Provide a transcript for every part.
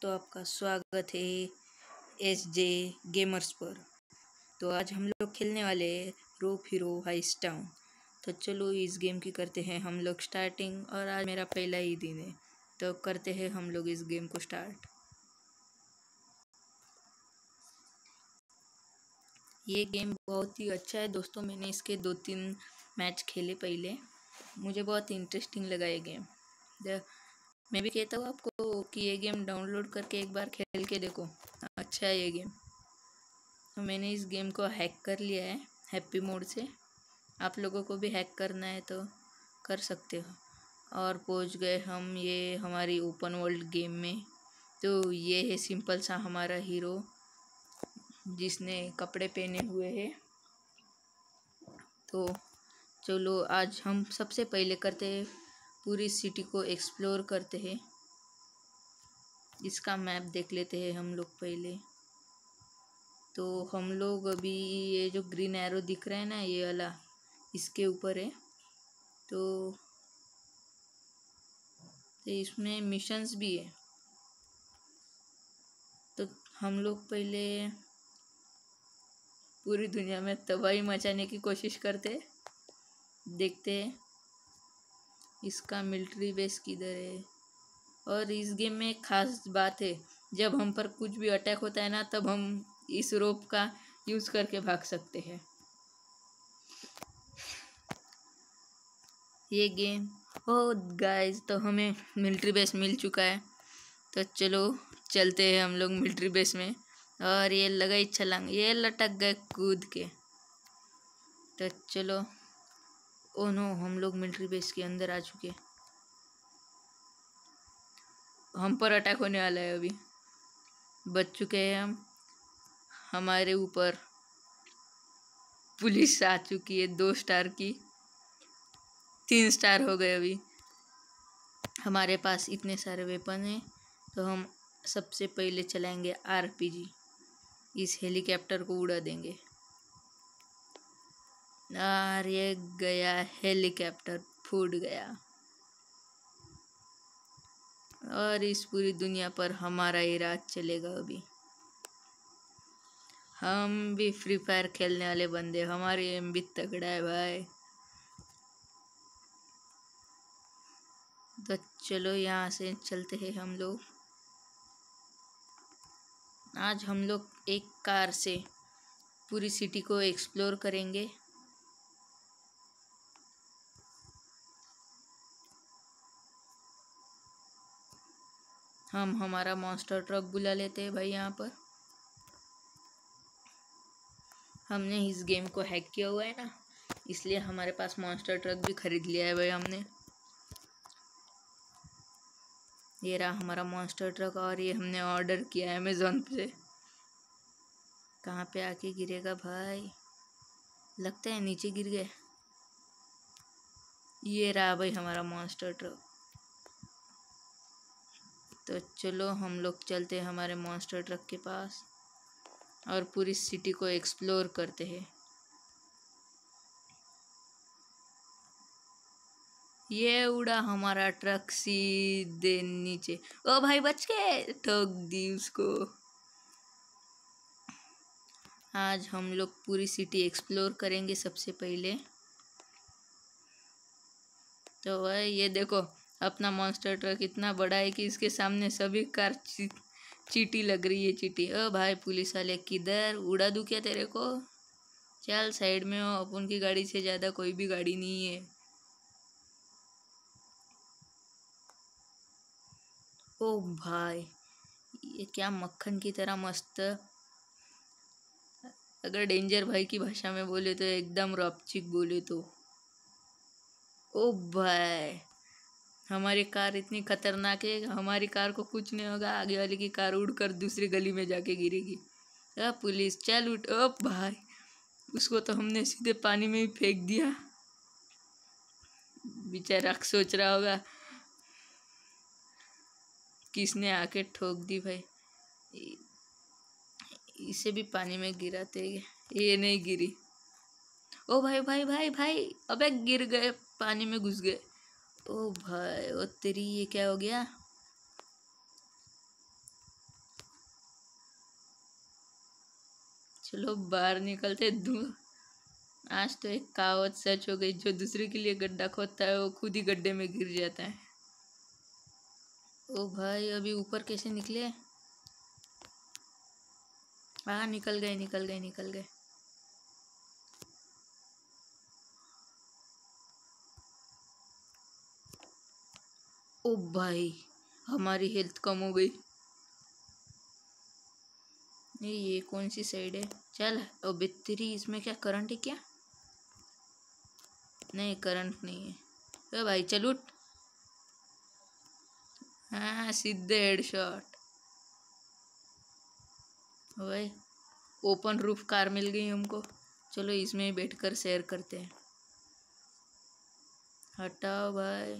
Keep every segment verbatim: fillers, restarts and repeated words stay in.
दोस्तों, आपका स्वागत है एस जे गेमर्स पर। तो आज हम लोग खेलने वाले हैं रोप हीरो हाइस्ट टाउन। तो चलो इस गेम की करते हैं हम लोग स्टार्टिंग। और आज मेरा पहला ही दिन है, तो करते हैं हम लोग इस गेम को स्टार्ट। ये गेम बहुत ही अच्छा है दोस्तों, मैंने इसके दो तीन मैच खेले पहले, मुझे बहुत इंटरेस्टिंग लगा ये गेम। मैं भी कहता हूँ आपको कि ये गेम डाउनलोड करके एक बार खेल के देखो, अच्छा है ये गेम। तो मैंने इस गेम को हैक कर लिया है हैप्पी मोड से। आप लोगों को भी हैक करना है तो कर सकते हो। और पहुँच गए हम ये हमारी ओपन वर्ल्ड गेम में। तो ये है सिंपल सा हमारा हीरो जिसने कपड़े पहने हुए हैं। तो चलो आज हम सबसे पहले करते हैं, पूरी सिटी को एक्सप्लोर करते हैं। इसका मैप देख लेते हैं हम लोग पहले। तो हम लोग अभी ये जो ग्रीन एरो दिख रहा है ना, ये वाला इसके ऊपर है। तो, तो इसमें मिशंस भी है। तो हम लोग पहले पूरी दुनिया में तबाही मचाने की कोशिश करते, देखते हैं इसका मिलिट्री बेस किधर है। और इस गेम में एक खास बात है, जब हम पर कुछ भी अटैक होता है ना, तब हम इस रोप का यूज़ करके भाग सकते हैं। ये गेम ओ गाइस, तो हमें मिलिट्री बेस मिल चुका है। तो चलो चलते हैं हम लोग मिलिट्री बेस में। और ये लगाई छलांग, ये लटक गए कूद के। तो चलो, ओ नो, हम लोग मिलिट्री बेस के अंदर आ चुके। हम पर अटैक होने वाला है अभी। बच चुके हैं हम। हमारे ऊपर पुलिस आ चुकी है, दो स्टार की, तीन स्टार हो गए अभी। हमारे पास इतने सारे वेपन हैं। तो हम सबसे पहले चलाएंगे आरपीजी, इस हेलीकॉप्टर को उड़ा देंगे। और ये गया हेलीकॉप्टर, फूट गया। और इस पूरी दुनिया पर हमारा ही राज चलेगा अभी। हम भी फ्री फायर खेलने वाले बंदे, हमारी एम भी तगड़ा है भाई। तो चलो यहाँ से चलते हैं हम लोग। आज हम लोग एक कार से पूरी सिटी को एक्सप्लोर करेंगे। हम हमारा मॉन्स्टर ट्रक बुला लेते हैं भाई। यहाँ पर हमने इस गेम को हैक किया हुआ है ना, इसलिए हमारे पास मॉन्स्टर ट्रक भी खरीद लिया है भाई हमने। ये रहा हमारा मॉन्स्टर ट्रक, और ये हमने ऑर्डर किया है अमेज़ॉन पे। कहाँ पे आके गिरेगा भाई, लगता है नीचे गिर गए। ये रहा भाई हमारा मॉन्स्टर ट्रक। तो चलो हम लोग चलते हैं हमारे मॉन्स्टर ट्रक के पास और पूरी सिटी को एक्सप्लोर करते हैं। ये उड़ा हमारा ट्रक सीधे नीचे। ओ भाई बच के, ठोक दी उसको। आज हम लोग पूरी सिटी एक्सप्लोर करेंगे सबसे पहले। तो भाई ये देखो, अपना मॉन्स्टर ट्रक इतना बड़ा है कि इसके सामने सभी कार ची, चीटी लग रही है, चीटी। ओ भाई पुलिस वाले, किधर उड़ा दूं क्या तेरे को? चल साइड में हो, अपन की गाड़ी से ज़्यादा कोई भी गाड़ी नहीं है। ओ भाई, ये क्या मक्खन की तरह मस्त, अगर डेंजर भाई की भाषा में बोले तो एकदम रॉपचिक बोले तो। ओ भाई, हमारी कार इतनी खतरनाक है, हमारी कार को कुछ नहीं होगा, आगे वाले की कार उड़कर दूसरी गली में जाके गिरेगी। अब पुलिस चल उठ। ओ भाई, उसको तो हमने सीधे पानी में ही फेंक दिया। बेचारा सोच रहा होगा किसने आके ठोक दी भाई। इसे भी पानी में गिराते, ये नहीं गिरी। ओ भाई भाई भाई भाई, अबे गिर गए, पानी में घुस गए। ओ भाई, ओ तेरी, ये क्या हो गया? चलो बाहर निकलते दू। आज तो एक कहावत सच हो गई, जो दूसरे के लिए गड्ढा खोदता है वो खुद ही गड्ढे में गिर जाता है। ओ भाई अभी ऊपर कैसे निकले? हाँ निकल गए निकल गए निकल गए। ओ भाई हमारी हेल्थ कम हो गई। ये ये कौन सी साइड है? चल अबे तेरी, इसमें क्या करंट है क्या? नहीं करंट नहीं है। ओ भाई चल उठ। हाँ सीधे हेडशॉट। भाई ओपन रूफ कार मिल गई हमको। चलो इसमें ही बैठकर शेयर करते हैं। हटाओ भाई।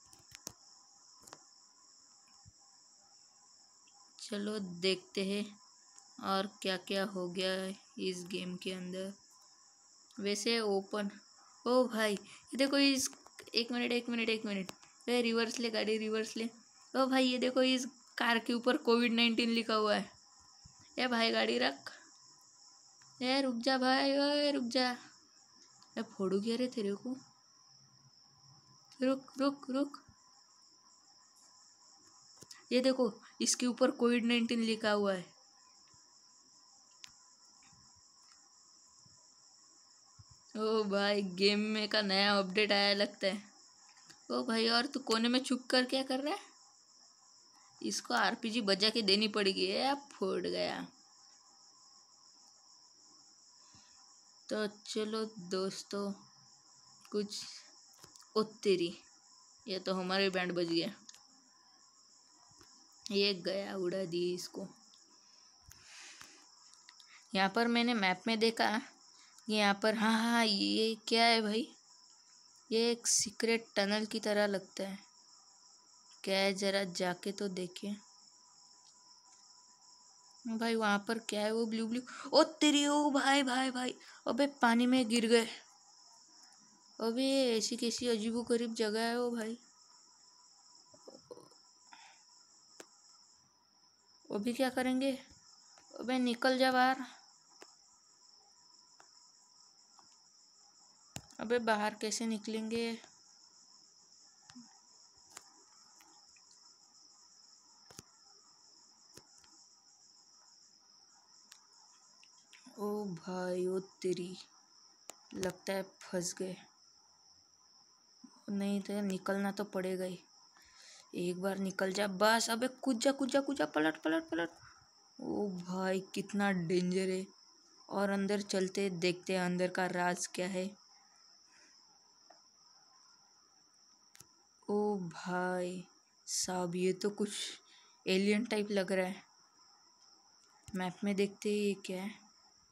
चलो देखते हैं और क्या क्या हो गया है इस गेम के अंदर। वैसे ओपन। ओ भाई ये देखो इस, एक मिनट एक मिनट एक मिनट ये रिवर्स ले गाड़ी, रिवर्स ले। ओ भाई ये देखो इस कार के ऊपर कोविड नाइन्टीन लिखा हुआ है। ये भाई गाड़ी रख। ए रुक जा भाई, ओए रुक जा। ए फोड़ू क्या रे तेरे को? रुक रुक रुक। ये देखो इसके ऊपर कोविड नाइन्टीन लिखा हुआ है। ओ भाई गेम में का नया अपडेट आया लगता है। ओ भाई और तू कोने में छुप कर क्या कर रहा है? इसको आरपीजी बजा के देनी पड़ेगी। ये फूट गया। तो चलो दोस्तों कुछ। ओ तेरी, ये तो हमारे बैंड बज गया। ये गया, उड़ा दी इसको। यहाँ पर मैंने मैप में देखा कि यहाँ पर, हाँ हाँ ये क्या है भाई? ये एक सीक्रेट टनल की तरह लगता है। क्या है जरा जाके तो देखिए। भाई वहाँ पर क्या है वो ब्लू ब्लू? ओ तेरी, ओ भाई भाई भाई अबे पानी में गिर गए। अबे ऐसी कैसी अजीबो गरीब जगह है वो भाई। अभी क्या करेंगे? अबे निकल जा बाहर। अबे बाहर कैसे निकलेंगे? ओ भाई ओ तेरी, लगता है फंस गए। नहीं तो निकलना तो पड़ेगा ही। एक बार निकल जा बस। अबे कूद जा कूद जा कूद जा, पलट पलट पलट। ओ भाई कितना डेंजर है। और अंदर चलते देखते हैं अंदर का राज क्या है। ओ भाई साहब ये तो कुछ एलियन टाइप लग रहा है। मैप में देखते ही ये क्या है।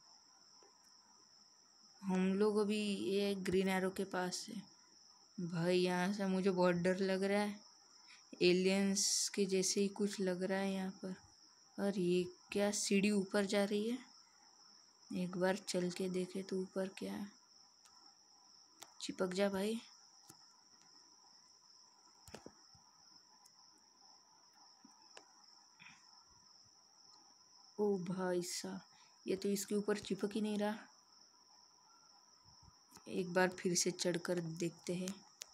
हम लोग अभी ये ग्रीन एरो के पास है। भाई यहाँ से मुझे बहुत डर लग रहा है। एलियंस के जैसे ही कुछ लग रहा है यहाँ पर। और ये क्या सीढ़ी ऊपर जा रही है? एक बार चल के देखे तो ऊपर क्या है। चिपक जा भाई। ओ भाई साहब ये तो इसके ऊपर चिपक ही नहीं रहा। एक बार फिर से चढ़कर देखते हैं।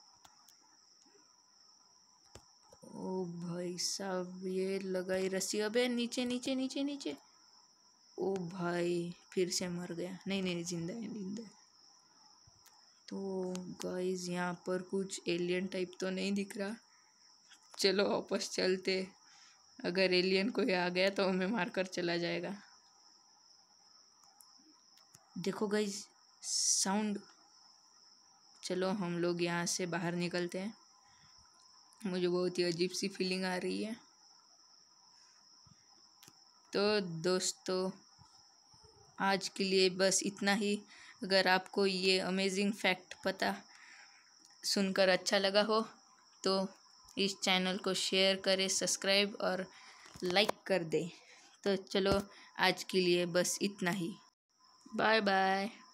ओ भाई साहब ये लगाई रस्सी। अबे नीचे नीचे नीचे नीचे। ओ भाई फिर से मर गया। नहीं नहीं जिंदा है जिंदा है। तो गाइस यहाँ पर कुछ एलियन टाइप तो नहीं दिख रहा। चलो वापस चलते। अगर एलियन कोई आ गया तो हमें मारकर चला जाएगा। देखो गाइस साउंड। चलो हम लोग यहाँ से बाहर निकलते हैं। मुझे बहुत ही अजीब सी फीलिंग आ रही है। तो दोस्तों आज के लिए बस इतना ही। अगर आपको ये अमेजिंग फैक्ट पता सुनकर अच्छा लगा हो तो इस चैनल को शेयर करें, सब्सक्राइब और लाइक कर दें। तो चलो आज के लिए बस इतना ही। Bye bye.